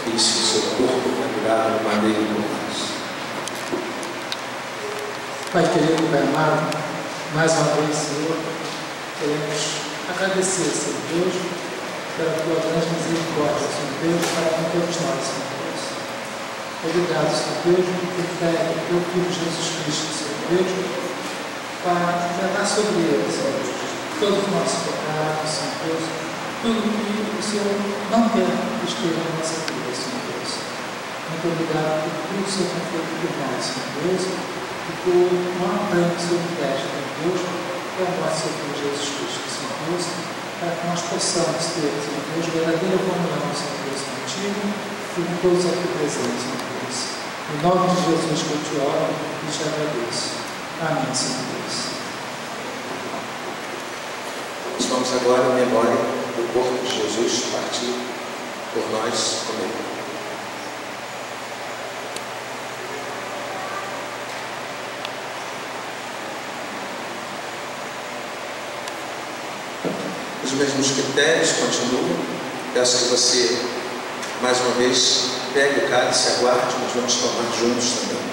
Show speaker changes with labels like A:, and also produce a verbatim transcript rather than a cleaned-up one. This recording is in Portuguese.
A: Isso, o seu corpo pendurado no madeiro por nós.
B: Pai querido, Pai amado, mais uma vez, Senhor, queremos agradecer, Senhor Deus, pela tua grande misericórdia, Senhor Deus, para com todos nós, Senhor Deus. Obrigado, Senhor Deus, por fé do teu Filho Jesus Cristo, Senhor Deus, para tratar sobre ele, Senhor Deus, todo o nosso pecado, Senhor Deus, tudo que o Senhor não quer que esteja na nossa vida, Senhor Deus. Muito obrigado por tudo que o Senhor tem feito por nós, Senhor Deus, e por uma prêmio que o Senhor teste, Senhor Deus, que é o nosso Senhor Jesus Cristo, Senhor Deus, para que nós possamos ter, Senhor Deus, verdadeira comunhão, Senhor Deus, contigo e com todos aqui presentes, Senhor Deus. Em nome de Jesus que eu te oro e te agradeço. Amém, Senhor Deus.
A: Nós vamos agora em memória do corpo de Jesus partido por nós comer. Os mesmos critérios continuam. Peço que você, mais uma vez, pegue o cálice e aguarde, nós vamos tomar juntos também.